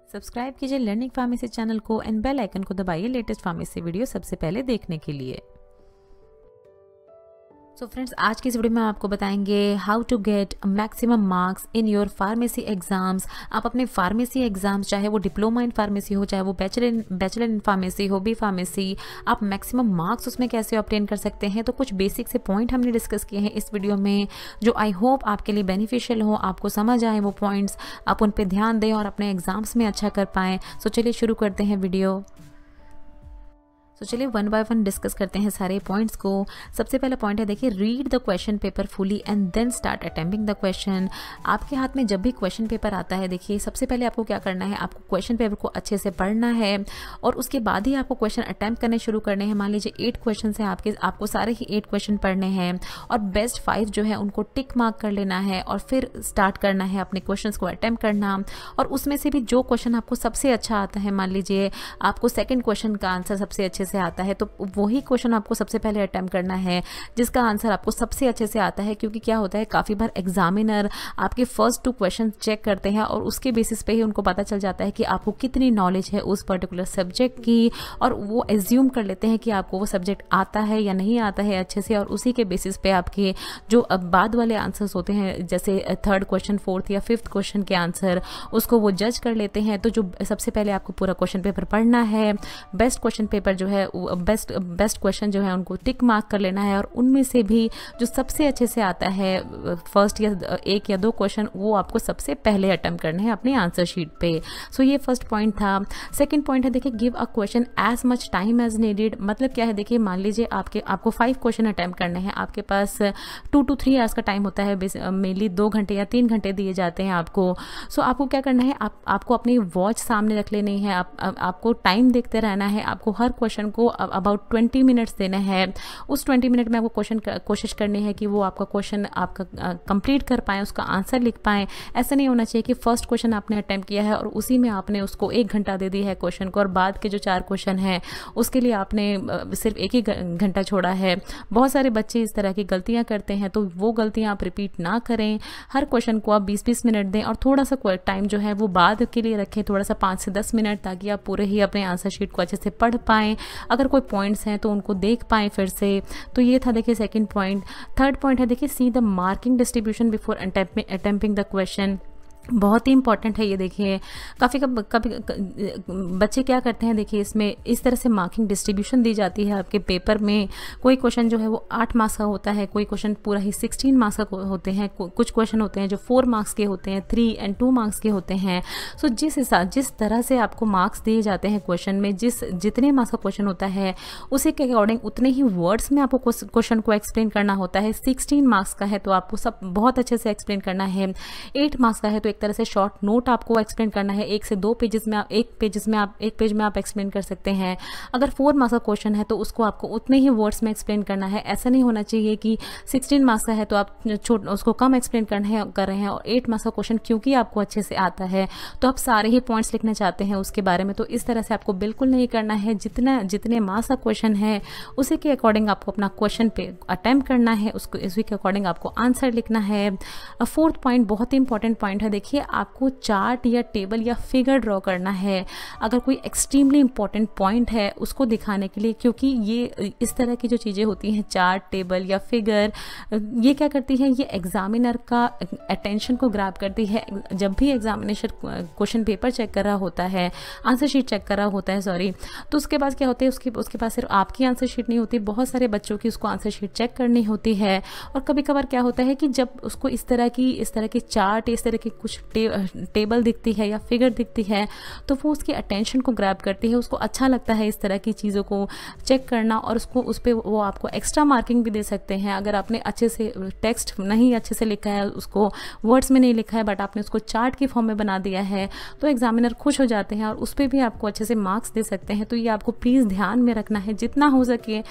Subscribe कीजिए learning pharmacy channel को and bell icon को दबाइए लेटेस्ट फार्मेसी वीडियो सबसे पहले देखने के लिए। सो फ्रेंड्स, आज की इस वीडियो में आपको बताएंगे how to get maximum marks in your pharmacy exams. आप अपने फार्मेसी एग्जाम्स, चाहे वो डिप्लोमा इन फार्मेसी हो, चाहे वो बैचलर इन फार्मेसी हो, बी फार्मेसी, आप मैक्सिमम मार्क्स उसमें कैसे ऑब्टेन कर सकते हैं। तो कुछ बेसिक से पॉइंट हमने डिस्कस किए हैं इस वीडियो में, जो आई होप आपके लिए बेनिफिशियल हो, आपको समझ आए वो पॉइंट्स, आप उन पर ध्यान दें और अपने एग्जाम्स में अच्छा कर पाएँ। सो चलिए शुरू करते हैं वीडियो। तो चलिए वन बाय वन डिस्कस करते हैं सारे पॉइंट्स को। सबसे पहला पॉइंट है, देखिए, read the question paper fully and then start attempting the question. आपके हाथ में जब भी क्वेश्चन पेपर आता है, देखिए सबसे पहले आपको क्या करना है, आपको क्वेश्चन पेपर को अच्छे से पढ़ना है और उसके बाद ही आपको क्वेश्चन अटैम्प्ट करने शुरू करने हैं। मान लीजिए 8 क्वेश्चन हैं आपको सारे ही 8 क्वेश्चन पढ़ने हैं और बेस्ट 5 जो है उनको टिक मार्क कर लेना है और फिर स्टार्ट करना है अपने क्वेश्चन को अटैम्प्ट करना। और उसमें से भी जो क्वेश्चन आपको सबसे अच्छा आता है, मान लीजिए आपको सेकेंड क्वेश्चन का आंसर सबसे अच्छे से आता है, तो वही क्वेश्चन आपको सबसे पहले अटेम्प्ट करना है जिसका आंसर आपको सबसे अच्छे से आता है। क्योंकि क्या होता है, काफ़ी बार एग्जामिनर आपके फर्स्ट 2 क्वेश्चन चेक करते हैं और उसके बेसिस पे ही उनको पता चल जाता है कि आपको कितनी नॉलेज है उस पर्टिकुलर सब्जेक्ट की, और वो एज्यूम कर लेते हैं कि आपको वो सब्जेक्ट आता है या नहीं आता है अच्छे से, और उसी के बेसिस पे आपके जो बाद वाले आंसर्स होते हैं, जैसे 3rd क्वेश्चन, 4th या 5th क्वेश्चन के आंसर, उसको वो जज कर लेते हैं। तो जो सबसे पहले आपको पूरा क्वेश्चन पेपर पढ़ना है, बेस्ट क्वेश्चन पेपर जो है, बेस्ट क्वेश्चन जो है उनको टिक मार्क कर लेना है, और उनमें से भी जो सबसे अच्छे से आता है फर्स्ट या 1 या 2 क्वेश्चन, वो आपको सबसे पहले अटेम्प्ट करने हैं अपनी आंसर शीट पे। सो ये फर्स्ट पॉइंट था। सेकंड पॉइंट है, देखिए, give a question as much time as needed. मतलब क्या है, देखिए मान लीजिए आपको 5 क्वेश्चन अटेम्प्ट करने हैं, आपके पास 2 to 3 आवर्स का टाइम होता है, मेनली 2 घंटे या 3 घंटे दिए जाते हैं आपको। सो आपको क्या करना है, आपको अपनी वॉच सामने रख लेनी है, आपको टाइम देखते रहना है, आपको हर क्वेश्चन को अबाउट 20 मिनट्स देना है। उस 20 मिनट में आपको कोशिश करनी है कि वो आपका क्वेश्चन कंप्लीट कर पाएँ, उसका आंसर लिख पाएँ। ऐसा नहीं होना चाहिए कि फर्स्ट क्वेश्चन आपने अटेम्प्ट किया है और उसी में आपने उसको 1 घंटा दे दिया है क्वेश्चन को, और बाद के जो 4 क्वेश्चन हैं उसके लिए आपने सिर्फ 1 ही घंटा छोड़ा है। बहुत सारे बच्चे इस तरह की गलतियाँ करते हैं, तो वो गलतियाँ आप रिपीट ना करें। हर क्वेश्चन को आप 20-20 मिनट दें और थोड़ा सा टाइम जो है वो बाद के लिए रखें, थोड़ा सा 5 से 10 मिनट, ताकि आप पूरे ही अपने आंसर शीट को अच्छे से पढ़ पाएँ। अगर कोई पॉइंट्स हैं तो उनको देख पाएँ फिर से। तो ये था, देखिए, सेकंड पॉइंट। थर्ड पॉइंट है, देखिए, see the marking distribution before attempting the question. बहुत ही इंपॉर्टेंट है ये। देखिए कभी बच्चे क्या करते हैं, देखिए इसमें इस तरह से मार्किंग डिस्ट्रीब्यूशन दी जाती है आपके पेपर में। कोई क्वेश्चन जो है वो 8 मार्क्स का होता है, कोई क्वेश्चन पूरा ही 16 मार्क्स का होते हैं, कुछ क्वेश्चन होते हैं जो 4 मार्क्स के होते हैं, 3 और 2 मार्क्स के होते हैं। सो जिस तरह से आपको मार्क्स दिए जाते हैं क्वेश्चन में, जितने मार्क्स का क्वेश्चन होता है उसी के अकॉर्डिंग उतने ही वर्ड्स में आपको क्वेश्चन को एक्सप्लेन करना होता है। 16 मार्क्स का है तो आपको सब बहुत अच्छे से एक्सप्लेन करना है। 8 मार्क्स का है तो एक तरह से शॉर्ट नोट आपको एक्सप्लेन करना है, 1 से 2 पेजेस में एक पेज में आप एक्सप्लेन कर सकते हैं। अगर 4 मार्क्स का क्वेश्चन है तो उसको आपको उतने ही वर्ड्स में एक्सप्लेन करना है। ऐसा नहीं होना चाहिए कि 16 मार्क्स का है तो आप उसको कम एक्सप्लेन कर रहे हैं, और 8 मार्क्स का क्वेश्चन क्योंकि आपको अच्छे से आता है तो आप सारे ही पॉइंट्स लिखना चाहते हैं उसके बारे में। तो इस तरह से आपको बिल्कुल नहीं करना है। जितने मार्क्स का क्वेश्चन है उसी के अकॉर्डिंग आपको अपना क्वेश्चन पे अटेम्प्ट करना है, उसी के अकॉर्डिंग आपको आंसर लिखना है। 4th पॉइंट बहुत ही इंपॉर्टेंट पॉइंट है, देखिए, आपको चार्ट या टेबल या फिगर ड्रॉ करना है। अगर कोई एक्सट्रीमली इंपॉर्टेंट पॉइंट है उसको दिखाने के लिए, क्योंकि ये इस तरह की जो चीज़ें होती हैं, चार्ट, टेबल या फिगर, ये क्या करती है, ये एग्जामिनर का अटेंशन को ग्रैब करती है। जब भी एग्जामिनेशन क्वेश्चन पेपर चेक कर रहा होता है, आंसर शीट चेक कर रहा होता है, सॉरी, तो उसके पास क्या होता है, उसके पास सिर्फ आपकी आंसर शीट नहीं होती, बहुत सारे बच्चों की उसको आंसर शीट चेक करनी होती है। और कभी कभार क्या होता है कि जब उसको इस तरह की चार्ट, इस तरह की कुछ टेबल दिखती है या फिगर दिखती है तो वो उसकी अटेंशन को ग्रैब करती है, उसको अच्छा लगता है इस तरह की चीज़ों को चेक करना, और उस पर वो आपको एक्स्ट्रा मार्किंग भी दे सकते हैं। अगर आपने अच्छे से टेक्स्ट नहीं अच्छे से लिखा है, उसको वर्ड्स में नहीं लिखा है, बट आपने उसको चार्ट की फॉर्म में बना दिया है, तो एग्जामिनर खुश हो जाते हैं और उस पर भी आपको अच्छे से मार्क्स दे सकते हैं। तो ये आपको प्लीज़ ध्यान में रखना है, जितना हो सके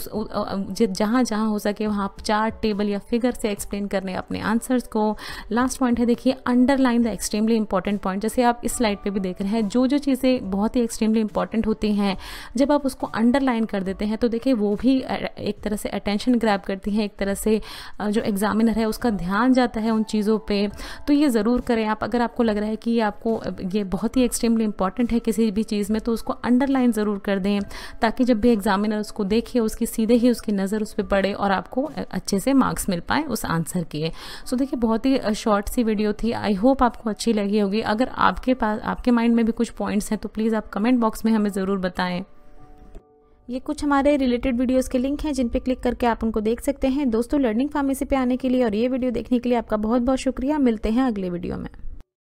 जहाँ हो सके वहाँ चार्ट, टेबल या फिगर से एक्सप्लेन करने अपने आंसर्स को। लास्ट पॉइंट है, देखिए, underline the extremely important point. जैसे आप इस स्लाइड पे भी देख रहे हैं, जो जो चीज़ें बहुत ही एक्सट्रीमली इंपॉर्टेंट होती हैं जब आप उसको अंडरलाइन कर देते हैं तो देखिए वो भी एक तरह से अटेंशन ग्रैब करती हैं, एक तरह से जो एग्जामिनर है उसका ध्यान जाता है उन चीज़ों पे। तो ये ज़रूर करें आप। अगर आपको लग रहा है कि आपको ये बहुत ही एक्सट्रीमली इंपॉर्टेंट है किसी भी चीज़ में, तो उसको अंडरलाइन ज़रूर कर दें, ताकि जब भी एग्जामिनर उसको देखे उसकी सीधे ही उसकी नज़र उस पर पड़े और आपको अच्छे से मार्क्स मिल पाए उस आंसर के। सो देखिए बहुत ही शॉर्ट सी वीडियो थी, आई होप आपको अच्छी लगी होगी। अगर आपके माइंड में भी कुछ पॉइंट्स हैं तो प्लीज़ आप कमेंट बॉक्स में हमें ज़रूर बताएं। ये कुछ हमारे रिलेटेड वीडियोस के लिंक हैं जिन पे क्लिक करके आप उनको देख सकते हैं। दोस्तों, लर्निंग फार्मेसी पे आने के लिए और ये वीडियो देखने के लिए आपका बहुत बहुत शुक्रिया। मिलते हैं अगले वीडियो में।